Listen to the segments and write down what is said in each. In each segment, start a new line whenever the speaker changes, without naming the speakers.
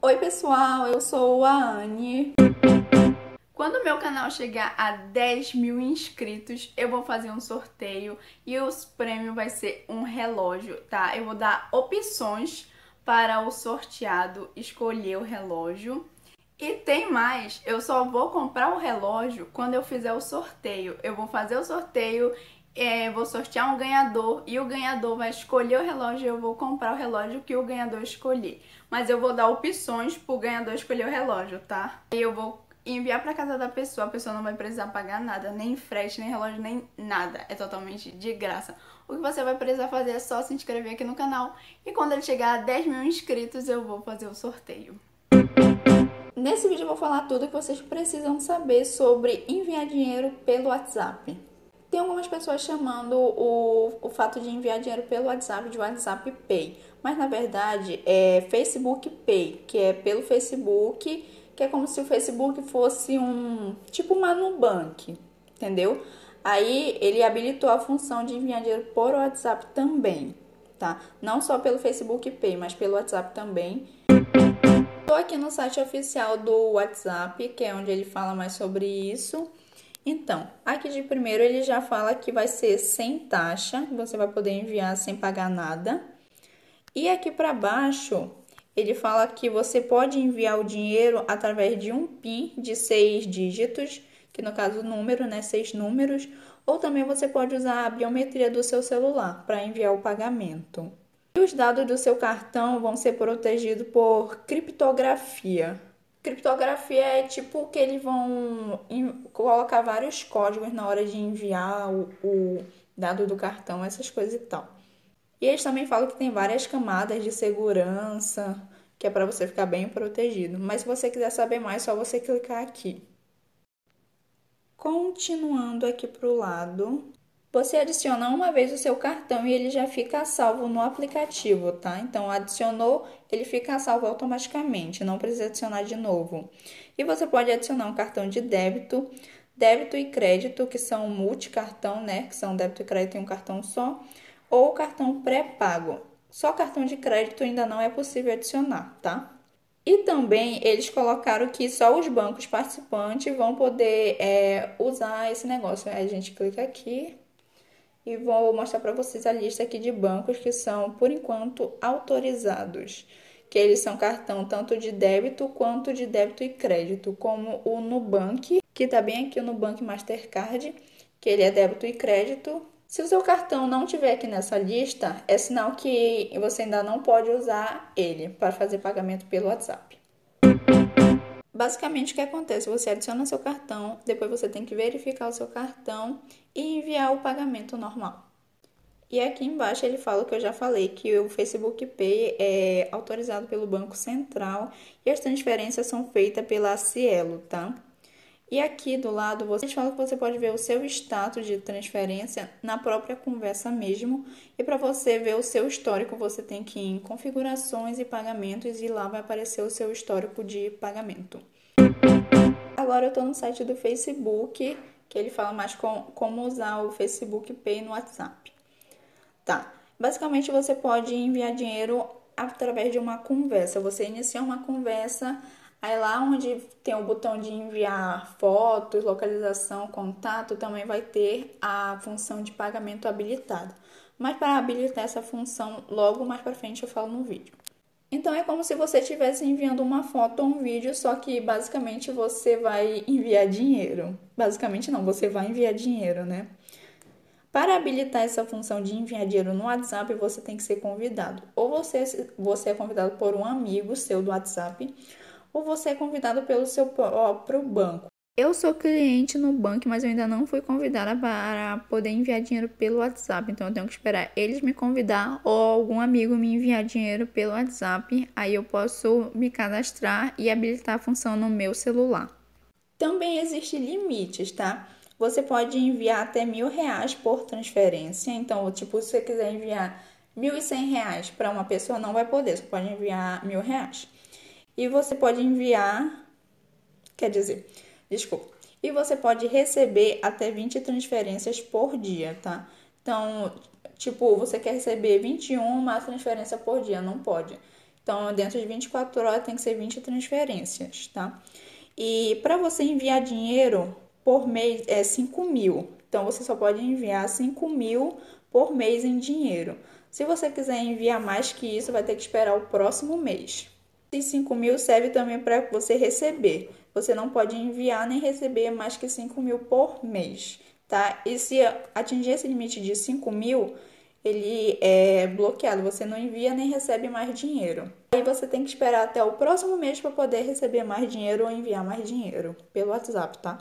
Oi pessoal, eu sou a Anne. Quando meu canal chegar a 10 mil inscritos, eu vou fazer um sorteio e os prêmios vai ser um relógio, tá? Eu vou dar opções para o sorteado escolher o relógio. E tem mais, eu só vou comprar o relógio quando eu fizer o sorteio. Eu vou fazer o sorteio, vou sortear um ganhador e o ganhador vai escolher o relógio e eu vou comprar o relógio que o ganhador escolher. Mas eu vou dar opções pro ganhador escolher o relógio, tá? E eu vou enviar pra casa da pessoa, a pessoa não vai precisar pagar nada, nem frete, nem relógio, nem nada. É totalmente de graça. O que você vai precisar fazer é só se inscrever aqui no canal e quando ele chegar a 10 mil inscritos eu vou fazer o sorteio. Nesse vídeo eu vou falar tudo que vocês precisam saber sobre enviar dinheiro pelo WhatsApp. Tem algumas pessoas chamando o fato de enviar dinheiro pelo WhatsApp de WhatsApp Pay, mas na verdade é Facebook Pay, que é pelo Facebook, que é como se o Facebook fosse tipo uma Nubank, entendeu? Aí ele habilitou a função de enviar dinheiro por WhatsApp também, tá? Não só pelo Facebook Pay, mas pelo WhatsApp também. Estou aqui no site oficial do WhatsApp, que é onde ele fala mais sobre isso. Então, aqui de primeiro ele já fala que vai ser sem taxa, você vai poder enviar sem pagar nada. E aqui para baixo, ele fala que você pode enviar o dinheiro através de um PIN de 6 dígitos, que no caso número, né, 6 números, ou também você pode usar a biometria do seu celular para enviar o pagamento. E os dados do seu cartão vão ser protegidos por criptografia. Criptografia é tipo que eles vão colocar vários códigos na hora de enviar o dado do cartão, essas coisas e tal. E eles também falam que tem várias camadas de segurança, que é para você ficar bem protegido. Mas se você quiser saber mais, é só você clicar aqui. Continuando aqui para o lado, você adiciona uma vez o seu cartão e ele já fica salvo no aplicativo, tá? Então, adicionou, ele fica salvo automaticamente, não precisa adicionar de novo. E você pode adicionar um cartão de débito, débito e crédito, que são multicartão, né? Que são débito e crédito em um cartão só, ou cartão pré-pago. Só cartão de crédito ainda não é possível adicionar, tá? E também eles colocaram que só os bancos participantes vão poder usar esse negócio. Aí a gente clica aqui e vou mostrar para vocês a lista aqui de bancos que são, por enquanto, autorizados. Que eles são cartão tanto de débito quanto de débito e crédito, como o Nubank, que está bem aqui o Nubank Mastercard, que ele é débito e crédito. Se o seu cartão não tiver aqui nessa lista, é sinal que você ainda não pode usar ele para fazer pagamento pelo WhatsApp. Basicamente, o que acontece? Você adiciona seu cartão, depois você tem que verificar o seu cartão e enviar o pagamento normal. E aqui embaixo ele fala o que eu já falei, que o Facebook Pay é autorizado pelo Banco Central e as transferências são feitas pela Cielo, tá? E aqui do lado, vocês falam que você pode ver o seu status de transferência na própria conversa mesmo. E para você ver o seu histórico, você tem que ir em configurações e pagamentos e lá vai aparecer o seu histórico de pagamento. Agora eu estou no site do Facebook, que ele fala mais como usar o Facebook Pay no WhatsApp. Tá, basicamente você pode enviar dinheiro através de uma conversa. Você inicia uma conversa. Aí lá onde tem o botão de enviar fotos, localização, contato, também vai ter a função de pagamento habilitada. Mas para habilitar essa função, logo mais para frente eu falo no vídeo. Então é como se você estivesse enviando uma foto ou um vídeo, só que basicamente você vai enviar dinheiro. Basicamente não, você vai enviar dinheiro, né? Para habilitar essa função de enviar dinheiro no WhatsApp, você tem que ser convidado. Ou você é convidado por um amigo seu do WhatsApp, ou você é convidado pelo seu próprio banco. Eu sou cliente no banco, mas eu ainda não fui convidada para poder enviar dinheiro pelo WhatsApp. Então eu tenho que esperar eles me convidar ou algum amigo me enviar dinheiro pelo WhatsApp. Aí eu posso me cadastrar e habilitar a função no meu celular. Também existem limites, tá? Você pode enviar até R$ 1.000 por transferência. Então, tipo, se você quiser enviar R$ 1.100 para uma pessoa, não vai poder. Você pode enviar R$ 1.000. E você pode enviar, e você pode receber até 20 transferências por dia, tá? Então, tipo, você quer receber 21 transferências por dia, não pode.
Então, dentro de 24 horas tem que ser 20 transferências, tá? E para você enviar dinheiro por mês é 5 mil. Então, você só pode enviar 5 mil por mês em dinheiro. Se você quiser enviar mais que isso, vai ter que esperar o próximo mês. E 5 mil serve também para você receber. Você não pode enviar nem receber mais que 5 mil por mês, tá? E se atingir esse limite de 5 mil, ele é bloqueado. Você não envia nem recebe mais dinheiro. Aí você tem que esperar até o próximo mês para poder receber mais dinheiro ou enviar mais dinheiro pelo WhatsApp, tá?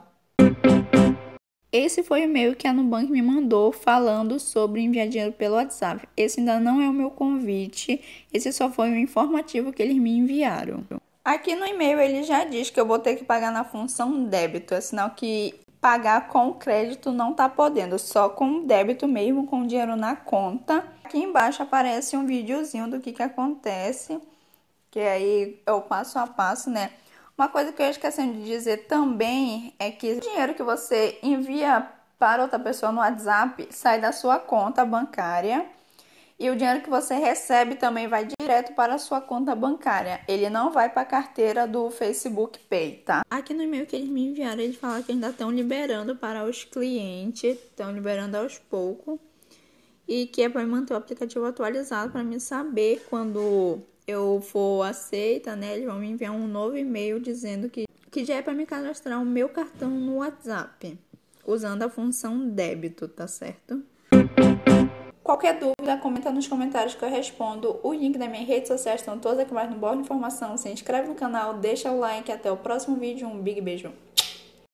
Esse foi o e-mail que a Nubank me mandou falando sobre enviar dinheiro pelo WhatsApp. Esse ainda não é o meu convite, esse só foi o informativo que eles me enviaram. Aqui no e-mail ele já diz que eu vou ter que pagar na função débito, é sinal que pagar com crédito não tá podendo, só com débito mesmo, com dinheiro na conta. Aqui embaixo aparece um videozinho do que acontece, que aí é o passo a passo, né? Uma coisa que eu esqueci de dizer também é que o dinheiro que você envia para outra pessoa no WhatsApp sai da sua conta bancária e o dinheiro que você recebe também vai direto para a sua conta bancária. Ele não vai para a carteira do Facebook Pay, tá? Aqui no e-mail que eles me enviaram, eles falaram que ainda estão liberando para os clientes, estão liberando aos poucos e que é para manter o aplicativo atualizado para mim saber quando eu for aceita, né? Eles vão me enviar um novo e-mail dizendo que já é para me cadastrar o meu cartão no WhatsApp, usando a função débito, tá certo? Qualquer dúvida, comenta nos comentários que eu respondo. O link das minhas redes sociais estão todos aqui embaixo no box de informação. Se inscreve no canal, deixa o like. Até o próximo vídeo. Um big beijo.